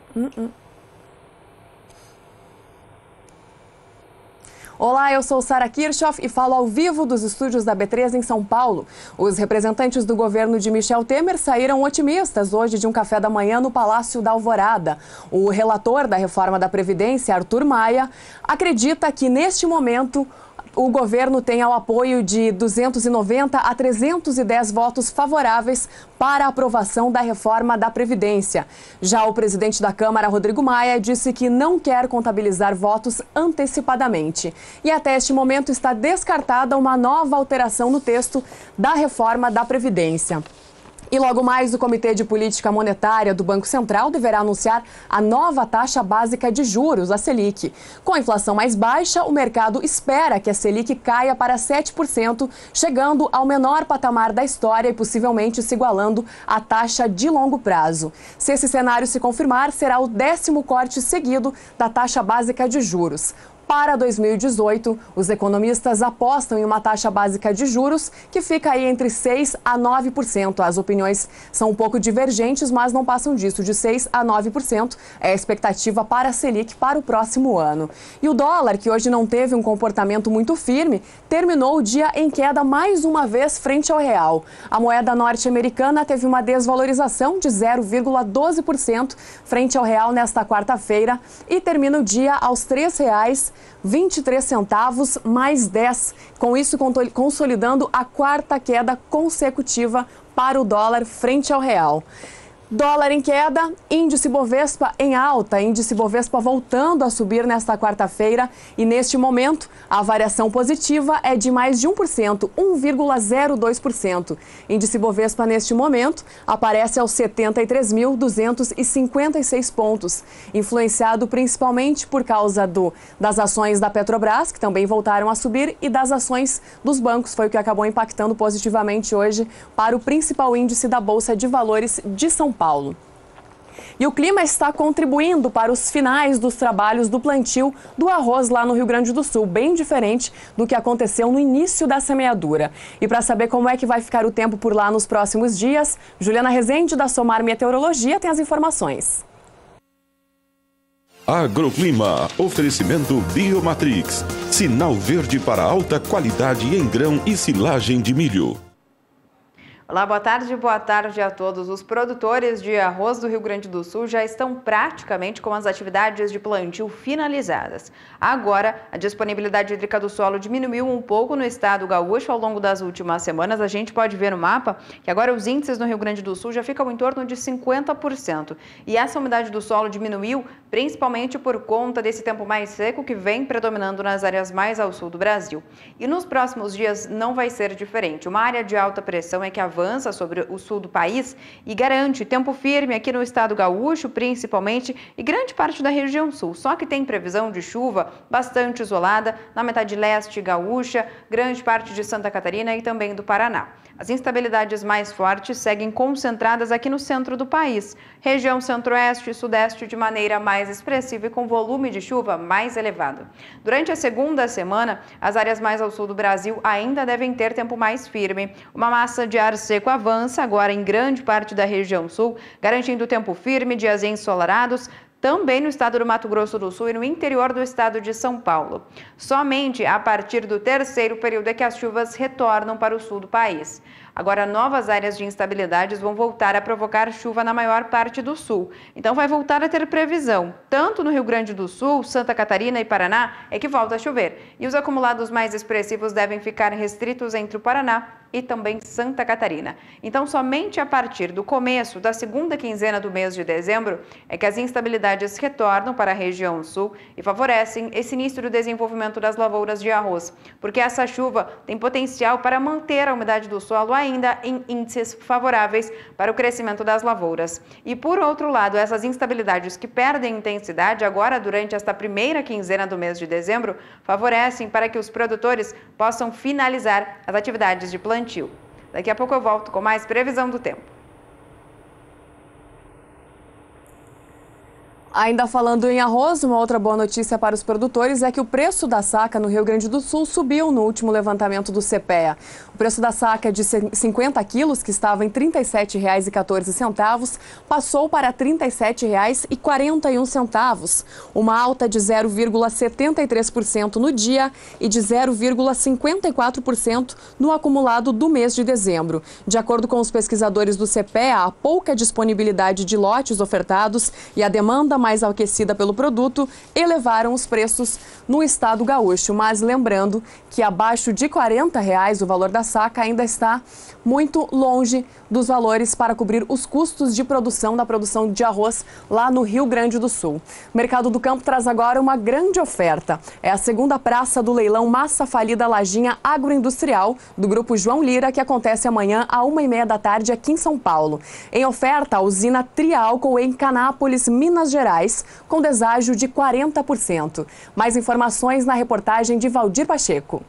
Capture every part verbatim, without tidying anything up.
Uh-uh. Olá, eu sou Sara Kirchhoff e falo ao vivo dos estúdios da B três em São Paulo. Os representantes do governo de Michel Temer saíram otimistas hoje de um café da manhã no Palácio da Alvorada. O relator da reforma da Previdência, Arthur Maia, acredita que neste momento o governo tem o apoio de duzentos e noventa a trezentos e dez votos favoráveis para a aprovação da reforma da Previdência. Já o presidente da Câmara, Rodrigo Maia, disse que não quer contabilizar votos antecipadamente. E até este momento está descartada uma nova alteração no texto da reforma da Previdência. E logo mais, o Comitê de Política Monetária do Banco Central deverá anunciar a nova taxa básica de juros, a Selic. Com a inflação mais baixa, o mercado espera que a Selic caia para sete por cento, chegando ao menor patamar da história e possivelmente se igualando à taxa de longo prazo. Se esse cenário se confirmar, será o décimo corte seguido da taxa básica de juros. Para dois mil e dezoito, os economistas apostam em uma taxa básica de juros que fica aí entre seis a nove por cento. As opiniões são um pouco divergentes, mas não passam disso. De seis a nove por cento é a expectativa para a Selic para o próximo ano. E o dólar, que hoje não teve um comportamento muito firme, terminou o dia em queda mais uma vez frente ao real. A moeda norte-americana teve uma desvalorização de zero vírgula doze por cento frente ao real nesta quarta-feira e termina o dia aos três reais e vinte e três centavos mais dez, com isso consolidando a quarta queda consecutiva para o dólar frente ao real. Dólar em queda, índice Bovespa em alta, índice Bovespa voltando a subir nesta quarta-feira e neste momento a variação positiva é de mais de um por cento, um vírgula zero dois por cento. Índice Bovespa neste momento aparece aos setenta e três mil duzentos e cinquenta e seis pontos, influenciado principalmente por causa do, das ações da Petrobras, que também voltaram a subir, e das ações dos bancos, foi o que acabou impactando positivamente hoje para o principal índice da Bolsa de Valores de São Paulo. Paulo. E o clima está contribuindo para os finais dos trabalhos do plantio do arroz lá no Rio Grande do Sul, bem diferente do que aconteceu no início da semeadura. E para saber como é que vai ficar o tempo por lá nos próximos dias, Juliana Rezende, da Somar Meteorologia, tem as informações. Agroclima, oferecimento Biomatrix, sinal verde para alta qualidade em grão e silagem de milho. Olá, boa tarde, boa tarde a todos. Os produtores de arroz do Rio Grande do Sul já estão praticamente com as atividades de plantio finalizadas. Agora, a disponibilidade hídrica do solo diminuiu um pouco no estado gaúcho ao longo das últimas semanas. A gente pode ver no mapa que agora os índices no Rio Grande do Sul já ficam em torno de cinquenta por cento. E essa umidade do solo diminuiu principalmente por conta desse tempo mais seco que vem predominando nas áreas mais ao sul do Brasil. E nos próximos dias não vai ser diferente. Uma área de alta pressão é que avança avança sobre o sul do país e garante tempo firme aqui no estado gaúcho, principalmente, e grande parte da região sul. Só que tem previsão de chuva bastante isolada na metade leste gaúcha, grande parte de Santa Catarina e também do Paraná. As instabilidades mais fortes seguem concentradas aqui no centro do país, região centro-oeste e sudeste de maneira mais expressiva e com volume de chuva mais elevado. Durante a segunda semana, as áreas mais ao sul do Brasil ainda devem ter tempo mais firme. Uma massa de ar seco avança agora em grande parte da região sul, garantindo tempo firme, dias ensolarados, também no estado do Mato Grosso do Sul e no interior do estado de São Paulo. Somente a partir do terceiro período é que as chuvas retornam para o sul do país. Agora, novas áreas de instabilidades vão voltar a provocar chuva na maior parte do sul. Então, vai voltar a ter previsão, tanto no Rio Grande do Sul, Santa Catarina e Paraná, é que volta a chover. E os acumulados mais expressivos devem ficar restritos entre o Paraná e também Santa Catarina. Então, somente a partir do começo da segunda quinzena do mês de dezembro é que as instabilidades retornam para a região sul e favorecem esse início do desenvolvimento das lavouras de arroz, porque essa chuva tem potencial para manter a umidade do solo ainda em índices favoráveis para o crescimento das lavouras. E, por outro lado, essas instabilidades que perdem intensidade agora durante esta primeira quinzena do mês de dezembro favorecem para que os produtores possam finalizar as atividades de plantio. Daqui a pouco eu volto com mais previsão do tempo. Ainda falando em arroz, uma outra boa notícia para os produtores é que o preço da saca no Rio Grande do Sul subiu no último levantamento do CEPEA. O preço da saca de cinquenta quilos, que estava em trinta e sete reais e quatorze centavos, passou para trinta e sete reais e quarenta e um centavos, uma alta de zero vírgula setenta e três por cento no dia e de zero vírgula cinquenta e quatro por cento no acumulado do mês de dezembro. De acordo com os pesquisadores do CEPEA, a pouca disponibilidade de lotes ofertados e a demanda mais aquecida pelo produto elevaram os preços no estado gaúcho. Mas lembrando que abaixo de quarenta reais o valor da saca ainda está muito longe dos valores para cobrir os custos de produção da produção de arroz lá no Rio Grande do Sul. O Mercado do Campo traz agora uma grande oferta. É a segunda praça do leilão Massa Falida Lajinha Agroindustrial do Grupo João Lira, que acontece amanhã à uma e meia da tarde aqui em São Paulo. Em oferta, a usina Triálcool em Canápolis, Minas Gerais, com deságio de quarenta por cento. Mais informações na reportagem de Valdir Pacheco.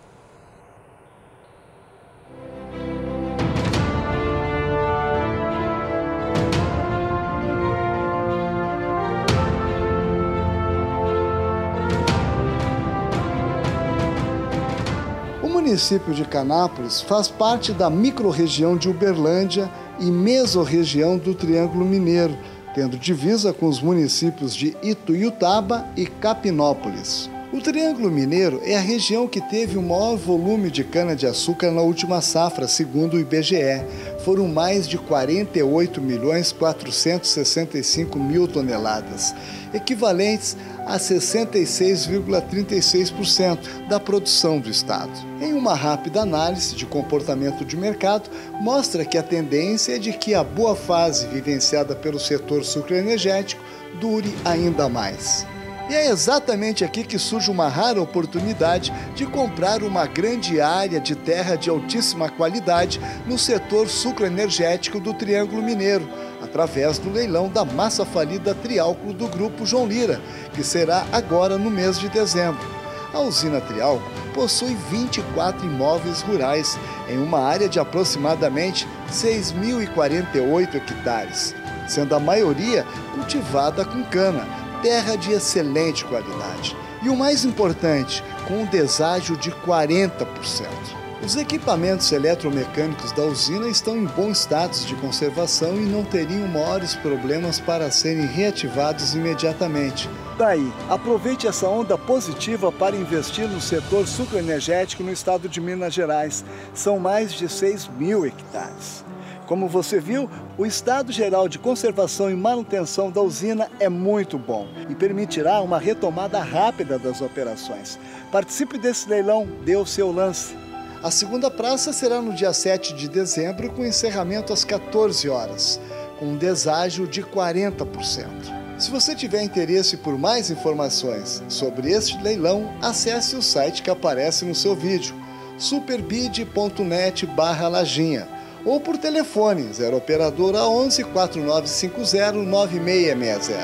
O município de Canápolis faz parte da microrregião de Uberlândia e mesorregião do Triângulo Mineiro, tendo divisa com os municípios de Ituiutaba e Capinópolis. O Triângulo Mineiro é a região que teve o maior volume de cana-de-açúcar na última safra, segundo o I B G E. Foram mais de quarenta e oito milhões quatrocentos e sessenta e cinco mil toneladas, equivalentes a sessenta e seis vírgula trinta e seis por cento da produção do estado. Em uma rápida análise de comportamento de mercado, mostra que a tendência é de que a boa fase vivenciada pelo setor sucroenergético dure ainda mais. E é exatamente aqui que surge uma rara oportunidade de comprar uma grande área de terra de altíssima qualidade no setor sucroenergético do Triângulo Mineiro, através do leilão da Massa Falida Triálcool do Grupo João Lira, que será agora no mês de dezembro. A usina Triálcool possui vinte e quatro imóveis rurais em uma área de aproximadamente seis mil e quarenta e oito hectares, sendo a maioria cultivada com cana, terra de excelente qualidade. E o mais importante, com um deságio de quarenta por cento. Os equipamentos eletromecânicos da usina estão em bom status de conservação e não teriam maiores problemas para serem reativados imediatamente. Daí, aproveite essa onda positiva para investir no setor sucroenergético no estado de Minas Gerais. São mais de seis mil hectares. Como você viu, o estado geral de conservação e manutenção da usina é muito bom e permitirá uma retomada rápida das operações. Participe desse leilão, dê o seu lance. A segunda praça será no dia sete de dezembro, com encerramento às quatorze horas, com um deságio de quarenta por cento. Se você tiver interesse por mais informações sobre este leilão, acesse o site que aparece no seu vídeo, superbid ponto net barra lajinha, ou por telefone zero operadora onze, quatro nove cinco zero, nove seis seis zero.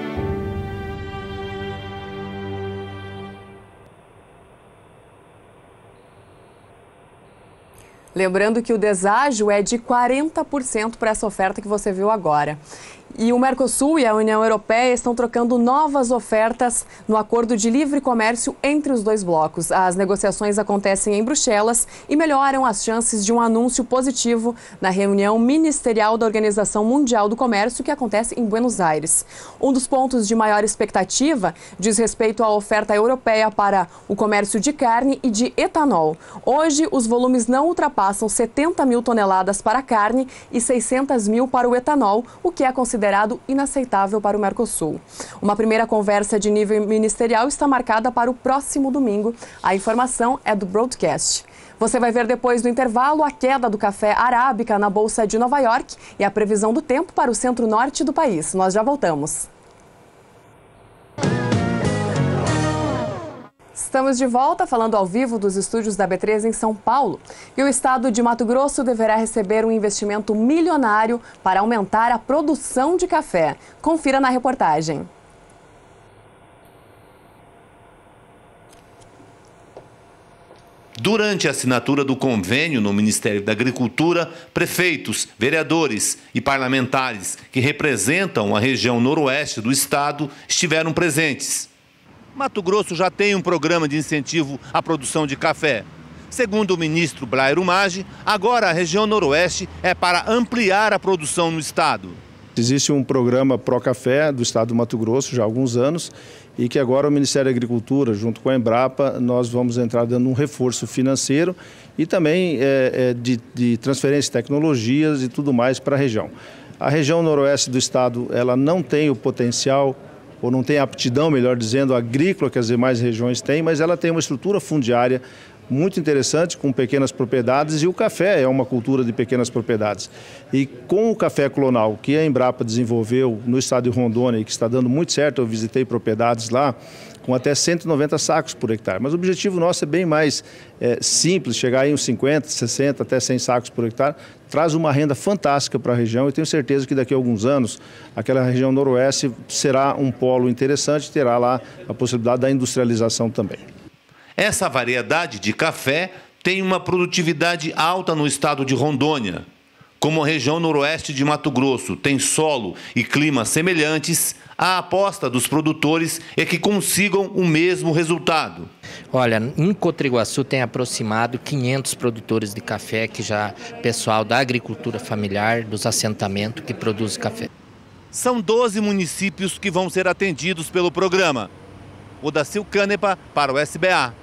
Lembrando que o deságio é de quarenta por cento para essa oferta que você viu agora. E o Mercosul e a União Europeia estão trocando novas ofertas no acordo de livre comércio entre os dois blocos. As negociações acontecem em Bruxelas e melhoram as chances de um anúncio positivo na reunião ministerial da Organização Mundial do Comércio, que acontece em Buenos Aires. Um dos pontos de maior expectativa diz respeito à oferta europeia para o comércio de carne e de etanol. Hoje, os volumes não ultrapassam setenta mil toneladas para a carne e seiscentas mil para o etanol, o que é considerado considerado inaceitável para o Mercosul. Uma primeira conversa de nível ministerial está marcada para o próximo domingo. A informação é do Broadcast. Você vai ver depois do intervalo a queda do café arábica na Bolsa de Nova York e a previsão do tempo para o centro-norte do país. Nós já voltamos. Estamos de volta falando ao vivo dos estúdios da B três em São Paulo. E o estado de Mato Grosso deverá receber um investimento milionário para aumentar a produção de café. Confira na reportagem. Durante a assinatura do convênio no Ministério da Agricultura, prefeitos, vereadores e parlamentares que representam a região noroeste do estado estiveram presentes. Mato Grosso já tem um programa de incentivo à produção de café. Segundo o ministro Blairo Maggi, agora a região noroeste é para ampliar a produção no estado. Existe um programa Pro Café do estado do Mato Grosso já há alguns anos e que agora o Ministério da Agricultura, junto com a Embrapa, nós vamos entrar dando um reforço financeiro e também é, é, de, de transferência de tecnologias e tudo mais para a região. A região noroeste do estado ela não tem o potencial, ou não tem a aptidão, melhor dizendo, agrícola que as demais regiões têm, mas ela tem uma estrutura fundiária muito interessante, com pequenas propriedades, e o café é uma cultura de pequenas propriedades. E com o café clonal que a Embrapa desenvolveu no estado de Rondônia e que está dando muito certo, eu visitei propriedades lá, com até cento e noventa sacos por hectare. Mas o objetivo nosso é bem mais é, simples, chegar em uns cinquenta, sessenta, até cem sacos por hectare, traz uma renda fantástica para a região e tenho certeza que daqui a alguns anos aquela região noroeste será um polo interessante e terá lá a possibilidade da industrialização também. Essa variedade de café tem uma produtividade alta no estado de Rondônia. Como a região noroeste de Mato Grosso tem solo e clima semelhantes, a aposta dos produtores é que consigam o mesmo resultado. Olha, em Cotriguaçu tem aproximado quinhentos produtores de café, que já pessoal da agricultura familiar, dos assentamentos que produzem café. São doze municípios que vão ser atendidos pelo programa. Odacil Canepa para o S B A.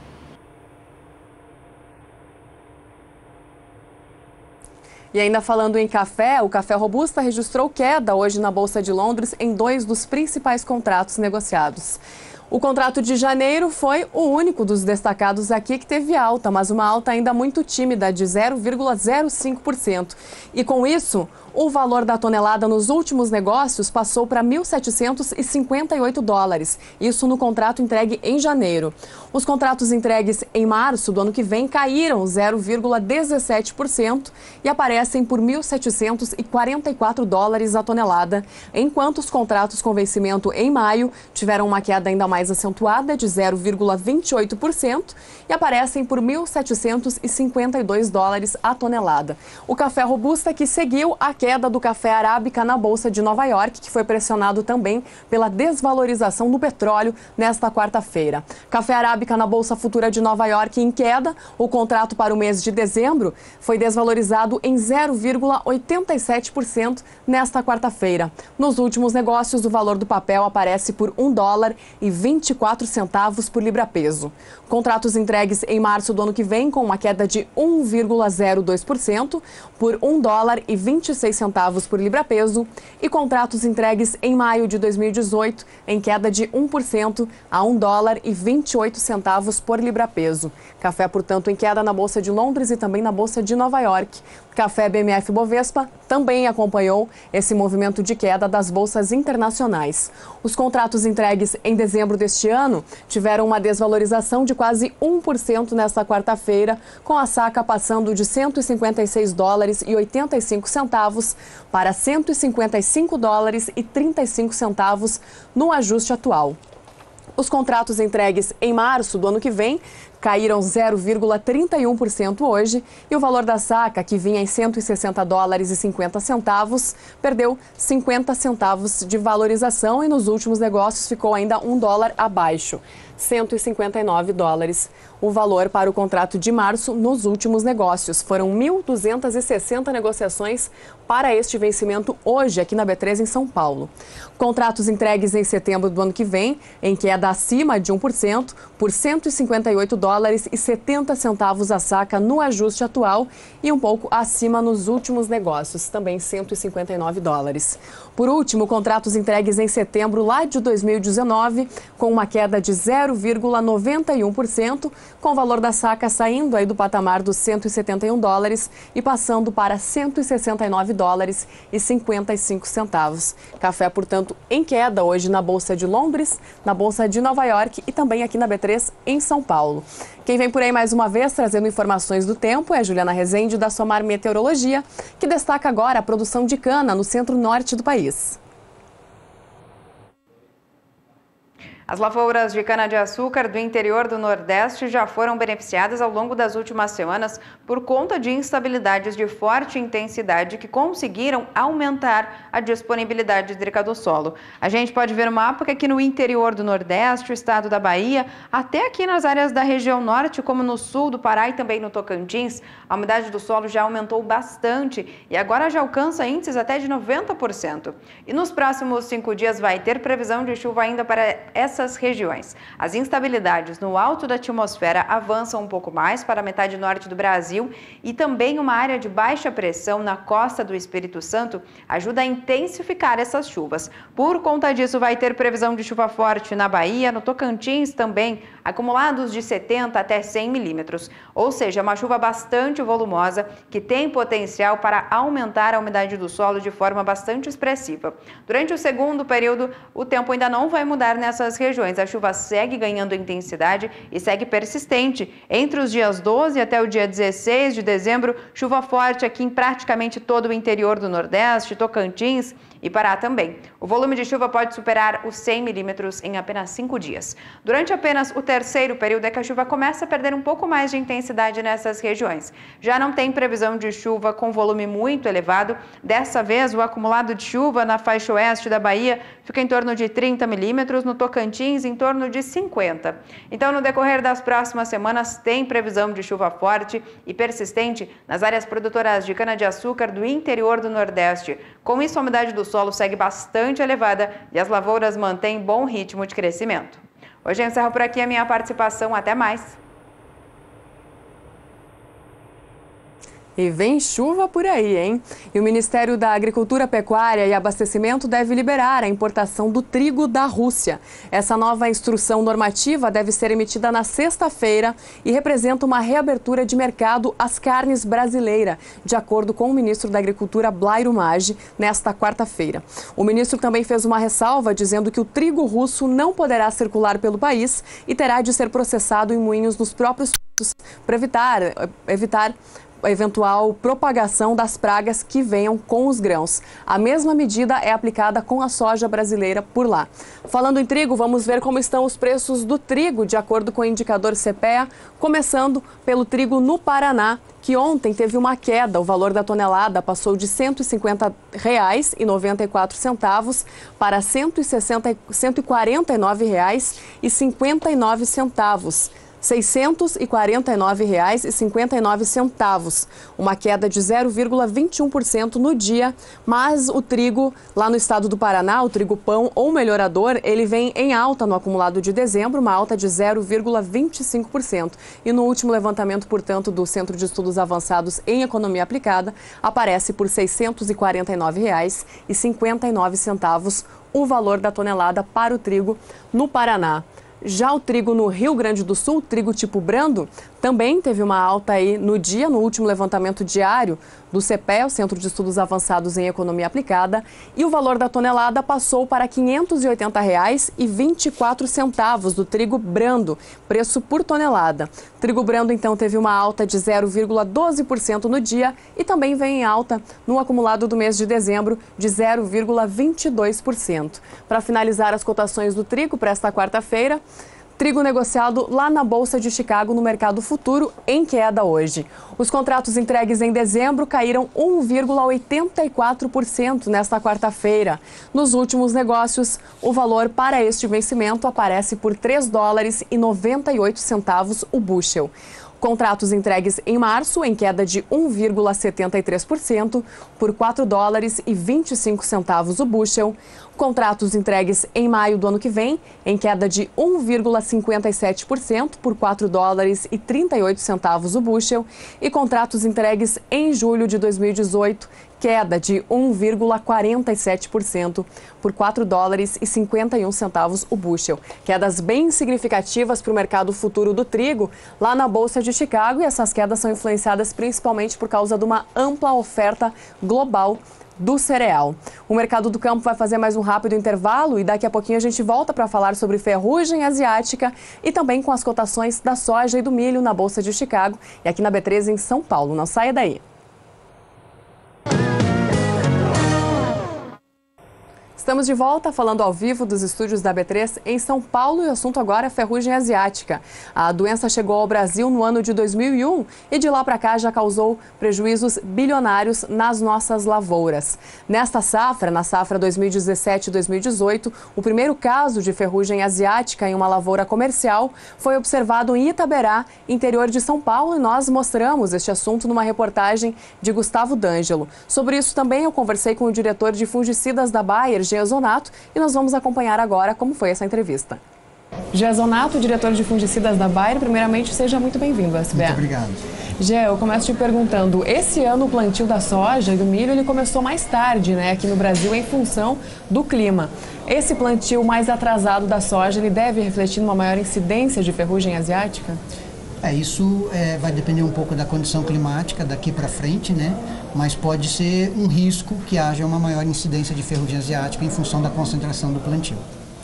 E ainda falando em café, o Café Robusta registrou queda hoje na Bolsa de Londres em dois dos principais contratos negociados. O contrato de janeiro foi o único dos destacados aqui que teve alta, mas uma alta ainda muito tímida, de zero vírgula zero cinco por cento. E com isso, o valor da tonelada nos últimos negócios passou para mil setecentos e cinquenta e oito dólares, isso no contrato entregue em janeiro. Os contratos entregues em março do ano que vem caíram zero vírgula dezessete por cento e aparecem por mil setecentos e quarenta e quatro dólares a tonelada, enquanto os contratos com vencimento em maio tiveram uma queda ainda mais acentuada de zero vírgula vinte e oito por cento e aparecem por mil setecentos e cinquenta e dois dólares a tonelada. O café Robusta que seguiu a queda do café arábica na Bolsa de Nova York, que foi pressionado também pela desvalorização do petróleo nesta quarta-feira. Café arábica na Bolsa Futura de Nova York em queda, o contrato para o mês de dezembro foi desvalorizado em zero vírgula oitenta e sete por cento nesta quarta-feira. Nos últimos negócios, o valor do papel aparece por um dólar e vinte e quatro centavos por libra-peso. Contratos entregues em março do ano que vem com uma queda de um vírgula zero dois por cento por um dólar e vinte e seis centavos por libra-peso e contratos entregues em maio de dois mil e dezoito em queda de um por cento a um dólar e vinte e oito centavos por libra-peso. Café, portanto, em queda na Bolsa de Londres e também na Bolsa de Nova York. Café B M F Bovespa também acompanhou esse movimento de queda das bolsas internacionais. Os contratos entregues em dezembro deste ano tiveram uma desvalorização de quase um por cento nesta quarta-feira, com a saca passando de cento e cinquenta e seis dólares e oitenta e cinco centavos para cento e cinquenta e cinco dólares e trinta e cinco centavos no ajuste atual. Os contratos entregues em março do ano que vem caíram zero vírgula trinta e um por cento hoje e o valor da saca, que vinha em cento e sessenta dólares e cinquenta centavos, perdeu cinquenta centavos de valorização e nos últimos negócios ficou ainda um dólar abaixo, cento e cinquenta e nove dólares. O valor para o contrato de março nos últimos negócios. Foram mil duzentas e sessenta negociações para este vencimento hoje aqui na B três em São Paulo. Contratos entregues em setembro do ano que vem, em queda acima de um por cento, por cento e cinquenta e oito dólares e setenta centavos a saca no ajuste atual e um pouco acima nos últimos negócios, também cento e cinquenta e nove dólares. Por último, contratos entregues em setembro lá de dois mil e dezenove, com uma queda de zero vírgula noventa e um por cento, com o valor da saca saindo aí do patamar dos cento e setenta e um dólares e passando para cento e sessenta e nove dólares e cinquenta e cinco centavos. Café, portanto, em queda hoje na Bolsa de Londres, na Bolsa de Nova York e também aqui na B três em São Paulo. Quem vem por aí mais uma vez trazendo informações do tempo é a Juliana Rezende da Somar Meteorologia, que destaca agora a produção de cana no centro-norte do país. As lavouras de cana-de-açúcar do interior do Nordeste já foram beneficiadas ao longo das últimas semanas por conta de instabilidades de forte intensidade que conseguiram aumentar a disponibilidade hídrica do solo. A gente pode ver no mapa que aqui no interior do Nordeste, o estado da Bahia, até aqui nas áreas da região norte, como no sul do Pará e também no Tocantins, a umidade do solo já aumentou bastante e agora já alcança índices até de noventa por cento. E nos próximos cinco dias vai ter previsão de chuva ainda para essas regiões. As instabilidades no alto da atmosfera avançam um pouco mais para a metade norte do Brasil e também uma área de baixa pressão na costa do Espírito Santo ajuda a intensificar essas chuvas. Por conta disso, vai ter previsão de chuva forte na Bahia, no Tocantins também, acumulados de setenta até cem milímetros, ou seja, uma chuva bastante volumosa que tem potencial para aumentar a umidade do solo de forma bastante expressiva. Durante o segundo período, o tempo ainda não vai mudar nessas regiões. A chuva segue ganhando intensidade e segue persistente. Entre os dias doze até o dia dezesseis de dezembro, chuva forte aqui em praticamente todo o interior do Nordeste, Tocantins e Pará também. O volume de chuva pode superar os cem milímetros em apenas cinco dias. Durante apenas o terceiro período é que a chuva começa a perder um pouco mais de intensidade nessas regiões. Já não tem previsão de chuva com volume muito elevado. Dessa vez, o acumulado de chuva na faixa oeste da Bahia fica em torno de trinta milímetros, no Tocantins em torno de cinquenta. Então, no decorrer das próximas semanas, tem previsão de chuva forte e persistente nas áreas produtoras de cana-de-açúcar do interior do Nordeste. Com isso, a umidade do solo segue bastante elevada e as lavouras mantêm bom ritmo de crescimento. Hoje eu encerro por aqui a minha participação. Até mais! E vem chuva por aí, hein? E o Ministério da Agricultura, Pecuária e Abastecimento deve liberar a importação do trigo da Rússia. Essa nova instrução normativa deve ser emitida na sexta-feira e representa uma reabertura de mercado às carnes brasileiras, de acordo com o ministro da Agricultura, Blairo Maggi, nesta quarta-feira. O ministro também fez uma ressalva dizendo que o trigo russo não poderá circular pelo país e terá de ser processado em moinhos nos próprios para evitar, evitar a eventual propagação das pragas que venham com os grãos. A mesma medida é aplicada com a soja brasileira por lá. Falando em trigo, vamos ver como estão os preços do trigo, de acordo com o indicador C P E A, começando pelo trigo no Paraná, que ontem teve uma queda. O valor da tonelada passou de cento e cinquenta reais e noventa e quatro centavos para cento e sessenta, cento e quarenta e nove reais e cinquenta e nove centavos. seiscentos e quarenta e nove reais e cinquenta e nove centavos, uma queda de zero vírgula vinte e um por cento no dia, mas o trigo lá no estado do Paraná, o trigo pão ou melhorador, ele vem em alta no acumulado de dezembro, uma alta de zero vírgula vinte e cinco por cento. E no último levantamento, portanto, do Centro de Estudos Avançados em Economia Aplicada, aparece por seiscentos e quarenta e nove reais e cinquenta e nove centavos o valor da tonelada para o trigo no Paraná. Já o trigo no Rio Grande do Sul, trigo tipo brando, também teve uma alta aí no dia, no último levantamento diário do C P E A, o Centro de Estudos Avançados em Economia Aplicada, e o valor da tonelada passou para quinhentos e oitenta reais e vinte e quatro centavos do trigo brando, preço por tonelada. Trigo brando, então, teve uma alta de zero vírgula doze por cento no dia e também vem em alta no acumulado do mês de dezembro de zero vírgula vinte e dois por cento. Para finalizar as cotações do trigo para esta quarta-feira, trigo negociado lá na Bolsa de Chicago, no mercado futuro, em queda hoje. Os contratos entregues em dezembro caíram um vírgula oitenta e quatro por cento nesta quarta-feira. Nos últimos negócios, o valor para este vencimento aparece por três dólares e noventa e oito centavos o bushel. Contratos entregues em março, em queda de um vírgula setenta e três por cento, por quatro dólares e vinte e cinco centavos o bushel. Contratos entregues em maio do ano que vem, em queda de um vírgula cinquenta e sete por cento, por quatro dólares e trinta e oito centavos o bushel. E contratos entregues em julho de dois mil e dezoito, queda de um vírgula quarenta e sete por cento, por quatro dólares e cinquenta e um centavos o bushel. Quedas bem significativas para o mercado futuro do trigo lá na Bolsa de Chicago, e essas quedas são influenciadas principalmente por causa de uma ampla oferta global do cereal. O mercado do campo vai fazer mais um rápido intervalo e daqui a pouquinho a gente volta para falar sobre ferrugem asiática e também com as cotações da soja e do milho na Bolsa de Chicago e aqui na B três em São Paulo. Não saia daí. Estamos de volta falando ao vivo dos estúdios da B três em São Paulo e o assunto agora é ferrugem asiática. A doença chegou ao Brasil no ano de dois mil e um e de lá para cá já causou prejuízos bilionários nas nossas lavouras. Nesta safra, na safra dois mil e dezessete dois mil e dezoito, o primeiro caso de ferrugem asiática em uma lavoura comercial foi observado em Itaberá, interior de São Paulo, e nós mostramos este assunto numa reportagem de Gustavo D'Angelo. Sobre isso também eu conversei com o diretor de fungicidas da Bayer, Jean Zonato, e nós vamos acompanhar agora como foi essa entrevista. Jean Zonato, diretor de fungicidas da Bayer, primeiramente seja muito bem-vindo ao S B A. Muito obrigado. Jean, eu começo te perguntando, esse ano o plantio da soja e do milho ele começou mais tarde, né, aqui no Brasil, em função do clima. Esse plantio mais atrasado da soja, ele deve refletir numa maior incidência de ferrugem asiática? É, isso é, vai depender um pouco da condição climática daqui para frente, né? Mas pode ser um risco que haja uma maior incidência de ferrugem asiática em função da concentração do plantio.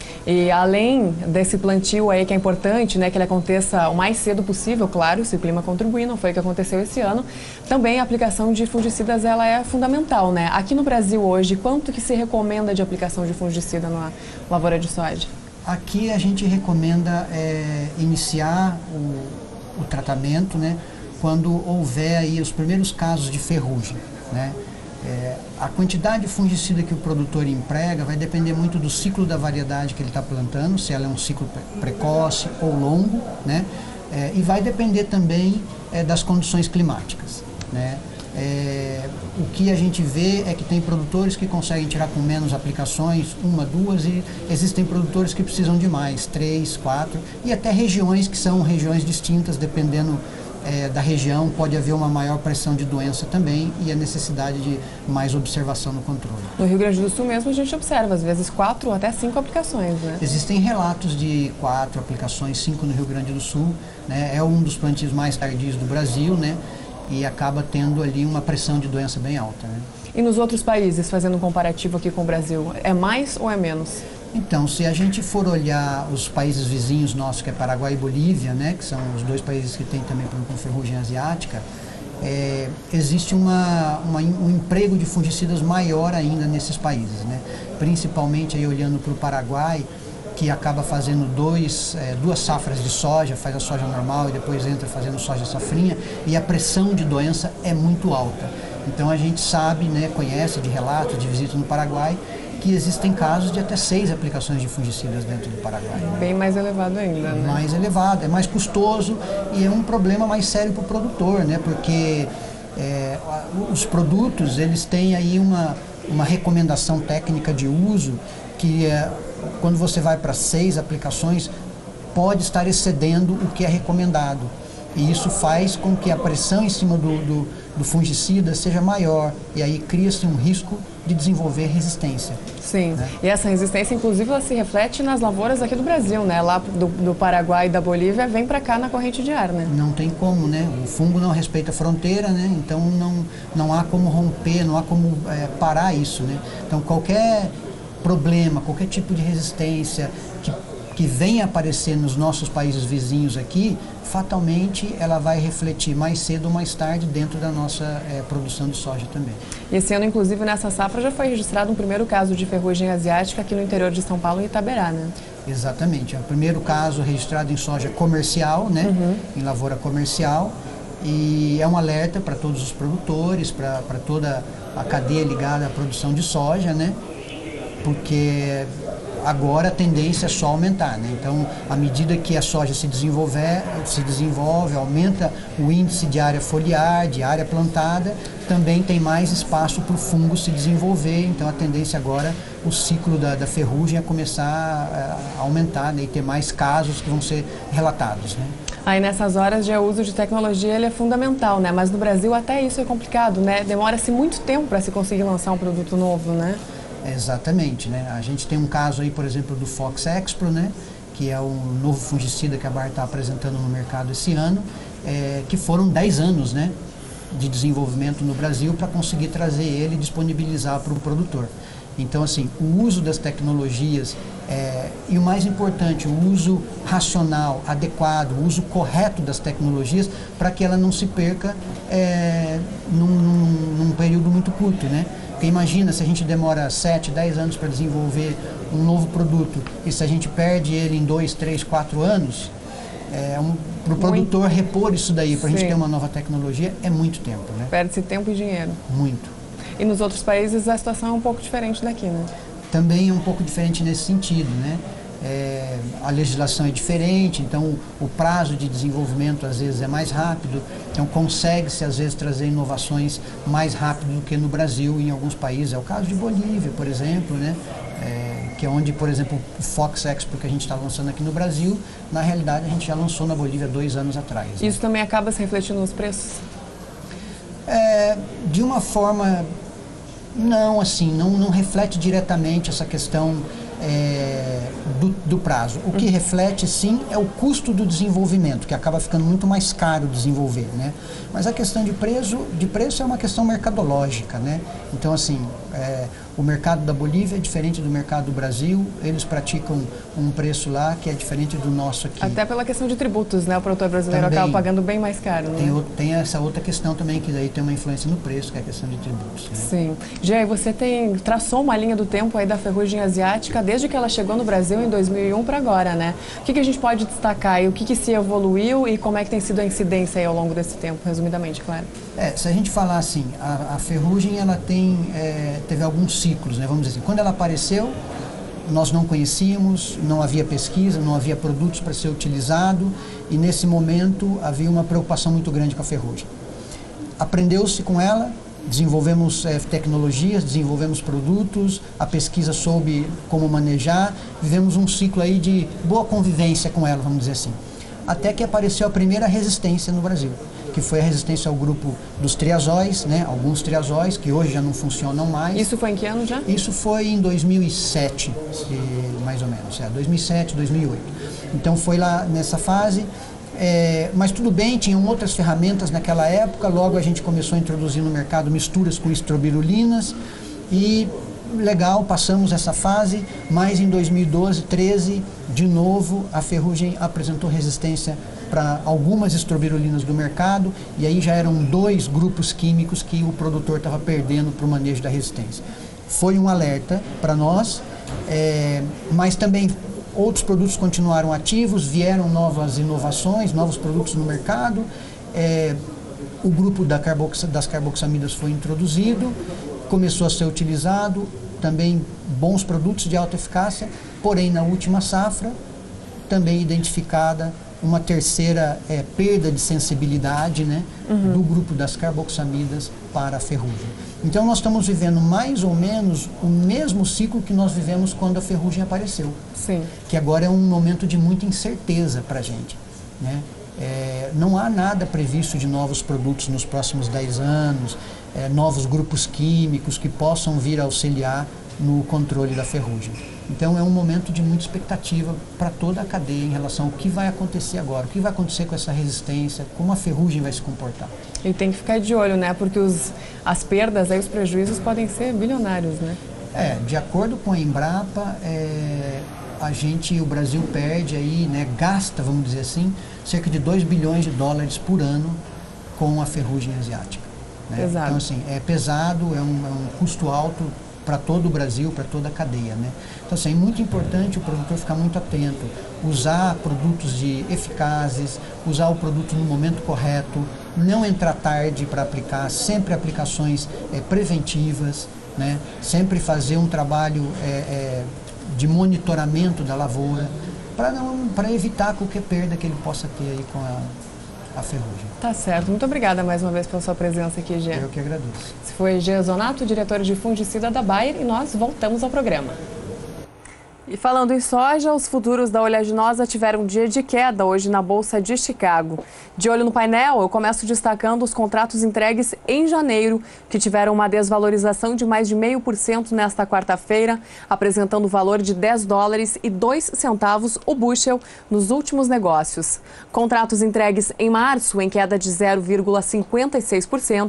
E além desse plantio aí que é importante, né, que ele aconteça o mais cedo possível, claro, se o clima contribuir, não foi o que aconteceu esse ano, também a aplicação de fungicidas ela é fundamental, né? Aqui no Brasil hoje, quanto que se recomenda de aplicação de fungicida na lavoura de soja? Aqui a gente recomenda é, iniciar o o tratamento, né, quando houver aí os primeiros casos de ferrugem, né? É, a quantidade de fungicida que o produtor emprega vai depender muito do ciclo da variedade que ele está plantando, se ela é um ciclo precoce ou longo, né? É, e vai depender também é, das condições climáticas, né? É, o que a gente vê é que tem produtores que conseguem tirar com menos aplicações, uma, duas, e existem produtores que precisam de mais, três, quatro, e até regiões que são regiões distintas, dependendo é, da região, pode haver uma maior pressão de doença também e a necessidade de mais observação no controle. No Rio Grande do Sul mesmo a gente observa, às vezes, quatro ou até cinco aplicações, né? Existem relatos de quatro aplicações, cinco no Rio Grande do Sul, né? É um dos plantios mais tardios do Brasil, né? E acaba tendo ali uma pressão de doença bem alta, né? E nos outros países, fazendo um comparativo aqui com o Brasil, é mais ou é menos? Então, se a gente for olhar os países vizinhos nossos, que é Paraguai e Bolívia, né, que são os dois países que têm também com ferrugem asiática, é, existe uma, uma, um emprego de fungicidas maior ainda nesses países, né? Principalmente aí olhando para o Paraguai, que acaba fazendo dois, é, duas safras de soja, faz a soja normal e depois entra fazendo soja safrinha, e a pressão de doença é muito alta. Então a gente sabe, né, conhece de relatos de visita no Paraguai, que existem casos de até seis aplicações de fungicidas dentro do Paraguai. Né? Bem mais elevado ainda, né? Mais elevado, é mais custoso e é um problema mais sério para o produtor, né? Porque é, os produtos, eles têm aí uma, uma recomendação técnica de uso que é, quando você vai para seis aplicações, pode estar excedendo o que é recomendado. E isso faz com que a pressão em cima do, do, do fungicida seja maior. E aí cria-se um risco de desenvolver resistência. Sim, né? E essa resistência, inclusive, ela se reflete nas lavouras aqui do Brasil, né? Lá do, do Paraguai e da Bolívia, vem para cá na corrente de ar, né? Não tem como, né? O fungo não respeita a fronteira, né? Então não, não há como romper, não há como é, parar isso, né? Então qualquer problema, qualquer tipo de resistência que, que venha aparecer nos nossos países vizinhos aqui, fatalmente ela vai refletir mais cedo ou mais tarde dentro da nossa é, produção de soja também. E esse ano, inclusive, nessa safra já foi registrado um primeiro caso de ferrugem asiática aqui no interior de São Paulo, em Itaberá, né? Exatamente, é o primeiro caso registrado em soja comercial, né? Uhum. Em lavoura comercial, e é um alerta para todos os produtores, para toda a cadeia ligada à produção de soja, né? Porque agora a tendência é só aumentar, né? Então, à medida que a soja se desenvolver, se desenvolve, aumenta o índice de área foliar, de área plantada, também tem mais espaço para o fungo se desenvolver. Então, a tendência agora, o ciclo da, da ferrugem é começar a aumentar, né? E ter mais casos que vão ser relatados, né? Aí nessas horas já o uso de tecnologia ele é fundamental, né? Mas no Brasil até isso é complicado, né? Demora-se muito tempo para se conseguir lançar um produto novo, né? Exatamente, né? A gente tem um caso aí, por exemplo, do Fox Expro, né? Que é um novo fungicida que a Bayer está apresentando no mercado esse ano, é, que foram dez anos, né, de desenvolvimento no Brasil para conseguir trazer ele e disponibilizar para o produtor. Então, assim, o uso das tecnologias é, e o mais importante, o uso racional, adequado, o uso correto das tecnologias para que ela não se perca é, num, num, num período muito curto, né? Porque imagina se a gente demora sete, dez anos para desenvolver um novo produto e se a gente perde ele em dois, três, quatro anos, é, um, para o produtor repor isso daí, para a gente ter uma nova tecnologia, é muito tempo, né? Perde-se tempo e dinheiro. Muito. E nos outros países a situação é um pouco diferente daqui, né? Também é um pouco diferente nesse sentido, né? É, a legislação é diferente, então o, o prazo de desenvolvimento às vezes é mais rápido, então consegue-se às vezes trazer inovações mais rápido do que no Brasil em alguns países. É o caso de Bolívia, por exemplo, né? É, que é onde, por exemplo, o Fox Expo que a gente está lançando aqui no Brasil, na realidade a gente já lançou na Bolívia dois anos atrás. Isso né? também acaba se refletindo nos preços? É, de uma forma, não assim, não, não reflete diretamente essa questão É, do, do prazo. O que reflete, sim, é o custo do desenvolvimento, que acaba ficando muito mais caro desenvolver, né? Mas a questão de preço, de preço é uma questão mercadológica, né? Então, assim, é, o mercado da Bolívia é diferente do mercado do Brasil, eles praticam um preço lá que é diferente do nosso aqui. Até pela questão de tributos, né? O produtor brasileiro também acaba pagando bem mais caro, né? Tem, outro, tem essa outra questão também, que daí tem uma influência no preço, que é a questão de tributos. Né? Sim. Jé, você tem, traçou uma linha do tempo aí da ferrugem asiática, desde que ela chegou no Brasil em dois mil e um para agora, né? O que, que a gente pode destacar e o que, que se evoluiu e como é que tem sido a incidência aí ao longo desse tempo, resumidamente, claro? É, se a gente falar assim, a, a ferrugem ela tem, é, teve alguns ciclos, né? Vamos dizer assim, quando ela apareceu, nós não conhecíamos, não havia pesquisa, não havia produtos para ser utilizado e nesse momento havia uma preocupação muito grande com a ferrugem. Aprendeu-se com ela, desenvolvemos é, tecnologias, desenvolvemos produtos, a pesquisa soube como manejar, vivemos um ciclo aí de boa convivência com ela, vamos dizer assim. Até que apareceu a primeira resistência no Brasil, que foi a resistência ao grupo dos triazóis, né? Alguns triazóis que hoje já não funcionam mais. Isso foi em que ano já? Isso foi em dois mil e sete, mais ou menos, é, dois mil e sete, dois mil e oito. Então foi lá nessa fase. É, mas tudo bem, tinham outras ferramentas naquela época, logo a gente começou a introduzir no mercado misturas com estrobirulinas e legal, passamos essa fase, mas em dois mil e doze, treze, de novo a ferrugem apresentou resistência para algumas estrobirulinas do mercado e aí já eram dois grupos químicos que o produtor estava perdendo para o manejo da resistência. Foi um alerta para nós, é, mas também outros produtos continuaram ativos, vieram novas inovações, novos produtos no mercado, é, o grupo da carboxa, das carboxamidas foi introduzido, começou a ser utilizado, também bons produtos de alta eficácia, porém na última safra, também identificada uma terceira é, perda de sensibilidade, né, uhum. do grupo das carboxamidas para a ferrugem. Então nós estamos vivendo mais ou menos o mesmo ciclo que nós vivemos quando a ferrugem apareceu. Sim. Que agora é um momento de muita incerteza para a gente, né? É, não há nada previsto de novos produtos nos próximos dez anos, é, novos grupos químicos que possam vir a auxiliar no controle da ferrugem. Então é um momento de muita expectativa para toda a cadeia em relação ao que vai acontecer agora, o que vai acontecer com essa resistência, como a ferrugem vai se comportar. E tem que ficar de olho, né? Porque os, as perdas, aí, os prejuízos podem ser bilionários, né? É, de acordo com a Embrapa, é, a gente, o Brasil perde aí, né, gasta, vamos dizer assim, cerca de dois bilhões de dólares por ano com a ferrugem asiática. Né? Pesado. Então, assim, é pesado, é um, é um custo alto para todo o Brasil, para toda a cadeia, né? Então, assim, é muito importante o produtor ficar muito atento, usar produtos de eficazes, usar o produto no momento correto, não entrar tarde para aplicar, sempre aplicações é, preventivas, né? Sempre fazer um trabalho é, é, de monitoramento da lavoura, para não, para evitar qualquer perda que ele possa ter aí com a a ferrugem. Tá certo. Muito obrigada mais uma vez pela sua presença aqui, Gê. Eu que agradeço. Esse foi Gê Zonato, diretor de fungicida da Bayer, e nós voltamos ao programa. E falando em soja, os futuros da oleaginosa tiveram um dia de queda hoje na Bolsa de Chicago. De olho no painel, eu começo destacando os contratos entregues em janeiro, que tiveram uma desvalorização de mais de zero vírgula cinco por cento nesta quarta-feira, apresentando o valor de dez dólares e dois centavos o bushel nos últimos negócios. Contratos entregues em março, em queda de zero vírgula cinquenta e seis por cento,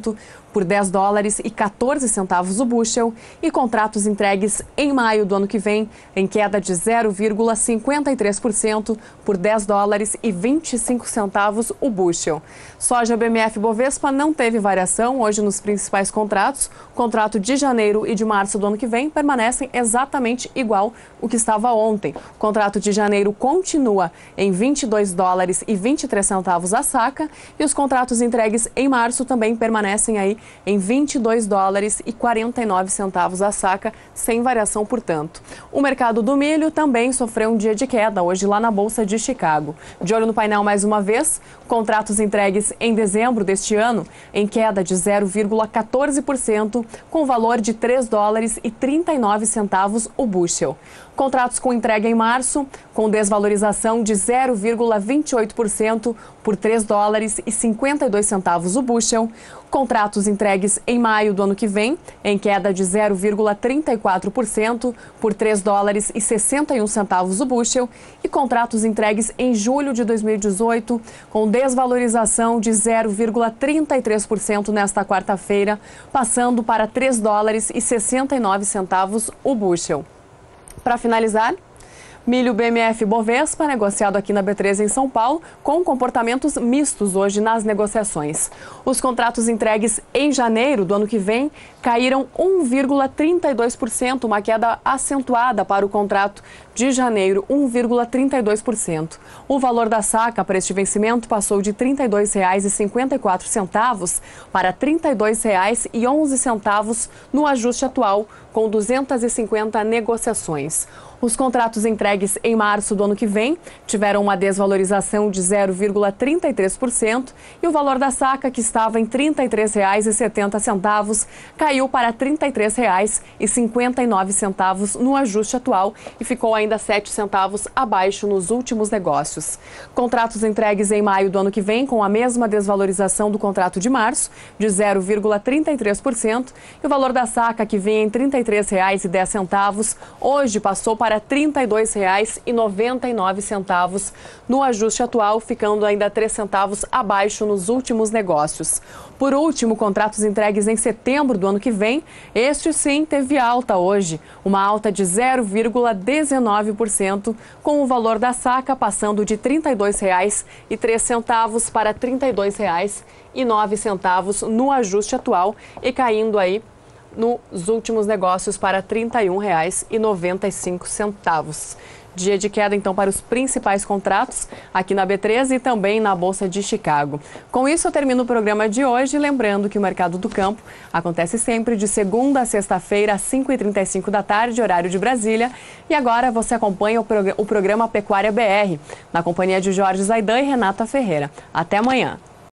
por dez dólares e quatorze centavos o bushel, e contratos entregues em maio do ano que vem em queda de zero vírgula cinquenta e três por cento por dez dólares e vinte e cinco centavos o bushel. Soja B M F Bovespa não teve variação hoje nos principais contratos. O contrato de janeiro e de março do ano que vem permanecem exatamente igual o que estava ontem. O contrato de janeiro continua em vinte e dois dólares e vinte e três centavos a saca, e os contratos entregues em março também permanecem aí em vinte e dois dólares e quarenta e nove centavos a saca, sem variação, portanto. O mercado do milho também sofreu um dia de queda hoje lá na Bolsa de Chicago. De olho no painel mais uma vez, contratos entregues em dezembro deste ano em queda de zero vírgula quatorze por cento, com valor de três dólares e trinta e nove centavos o bushel. Contratos com entrega em março, com desvalorização de zero vírgula vinte e oito por cento por três dólares e cinquenta e dois centavos o bushel. Contratos entregues em maio do ano que vem, em queda de zero vírgula trinta e quatro por cento por três dólares e sessenta e um centavos o bushel. E contratos entregues em julho de dois mil e dezoito, com desvalorização de zero vírgula trinta e três por cento nesta quarta-feira, passando para três dólares e sessenta e nove centavos o bushel. Para finalizar, milho B M F Bovespa, negociado aqui na B três em São Paulo, com comportamentos mistos hoje nas negociações. Os contratos entregues em janeiro do ano que vem caíram um vírgula trinta e dois por cento, uma queda acentuada para o contrato de janeiro, um vírgula trinta e dois por cento. O valor da saca para este vencimento passou de trinta e dois reais e cinquenta e quatro centavos para trinta e dois reais e onze centavos no ajuste atual, com duzentas e cinquenta negociações. Os contratos entregues em março do ano que vem tiveram uma desvalorização de zero vírgula trinta e três por cento e o valor da saca, que estava em trinta e três reais e setenta centavos, caiu para trinta e três reais e cinquenta e nove centavos no ajuste atual e ficou ainda sete centavos abaixo nos últimos negócios. Contratos entregues em maio do ano que vem com a mesma desvalorização do contrato de março, de zero vírgula trinta e três por cento, e o valor da saca, que vinha em trinta e três reais e dez centavos, hoje passou para para trinta e dois reais e noventa e nove centavos no ajuste atual, ficando ainda três centavos abaixo nos últimos negócios. Por último, contratos entregues em setembro do ano que vem, este sim teve alta hoje, uma alta de zero vírgula dezenove por cento, com o valor da saca passando de trinta e dois reais e três centavos para trinta e dois reais e nove centavos no ajuste atual e caindo aí nos últimos negócios para trinta e um reais e noventa e cinco centavos. Dia de queda, então, para os principais contratos aqui na B três e também na Bolsa de Chicago. Com isso, eu termino o programa de hoje, lembrando que o Mercado do Campo acontece sempre de segunda a sexta-feira, às cinco e trinta e cinco da tarde, horário de Brasília. E agora você acompanha o, prog- o programa Pecuária B R, na companhia de Jorge Zaidan e Renata Ferreira. Até amanhã.